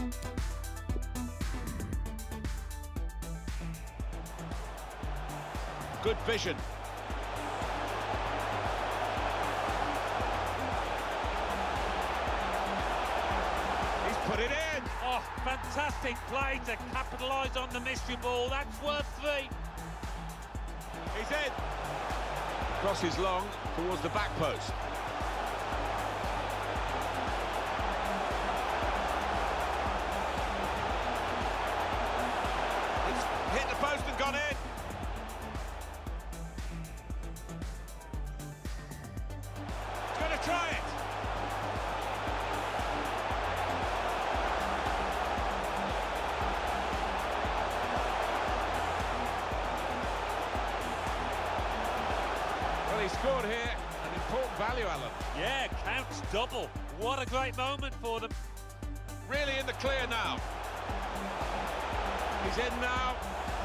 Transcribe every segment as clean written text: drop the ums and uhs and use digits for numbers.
Good vision. He's put it in. Oh, fantastic play to capitalise on the mystery ball. That's worth 3. He's in. Crosses long towards the back post. It's hit the post and gone in. He's going to try it. Well, he scored here, an important value, Alan. Yeah, counts double. What a great moment for them. Really in the clear now. He's in now.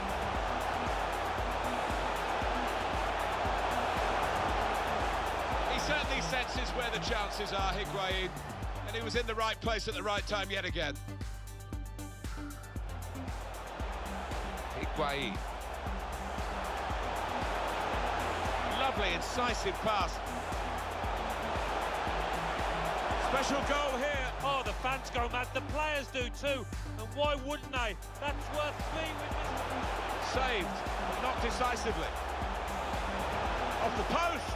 He certainly senses where the chances are, Higuain, and he was in the right place at the right time yet again. Higuain. Lovely, incisive pass. Special goal here. Oh, the fans go mad. The players do too. And why wouldn't they? That's worth 3 with this. Saved, but not decisively. Off the post.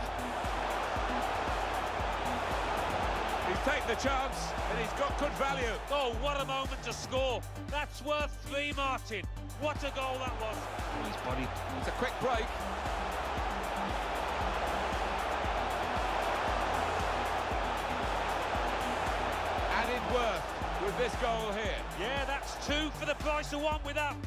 He's taken the chance, and he's got good value. Oh, what a moment to score. That's worth 3, Martin. What a goal that was. His body. It's a quick break. Added worth with this goal here. Yeah, that's 2 for the price of 1 with that.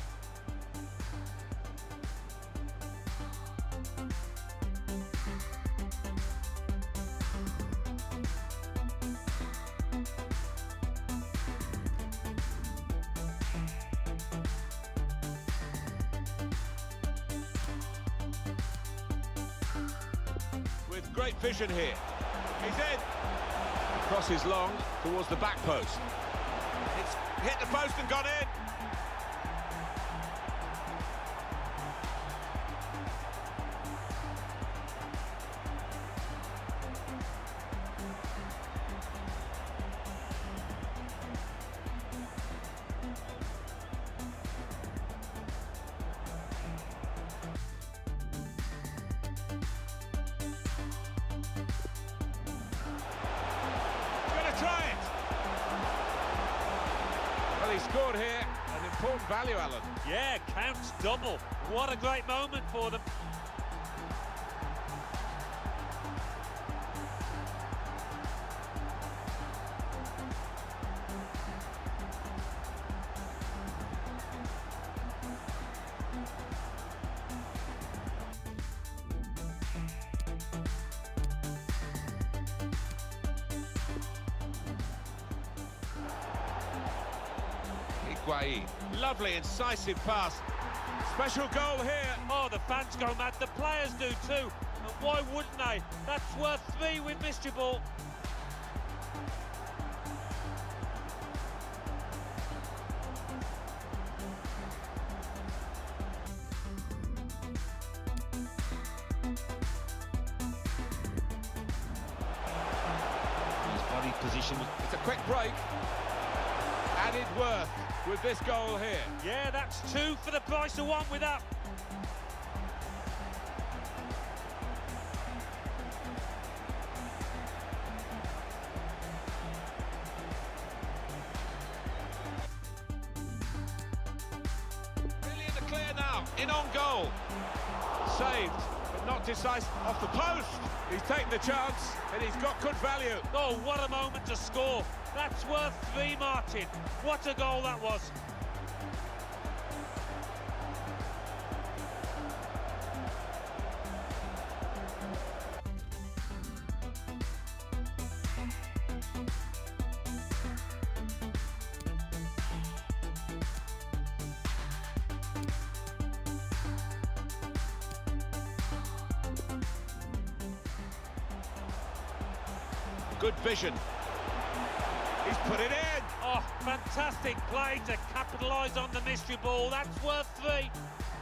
With great vision here. He's in. Crosses long towards the back post. It's hit the post and gone in. Well, he scored here, an important value, Alan. Yeah, counts double. What a great moment for them. Higuain. Lovely, incisive pass. Special goal here. Oh, the fans go mad. The players do too. And why wouldn't they? That's worth 3 with mystery ball. His body position. It's a quick break. Added worth with this goal here. Yeah, that's 2 for the price of 1 with that. Really in the clear now, in on goal. Saved, but not decisive. Off the post. He's taken the chance, and he's got good value. Oh, what a moment to score. That's worth 3, Martin. What a goal that was. Good vision. He's put it in. Oh, fantastic play to capitalise on the mystery ball. That's worth 3.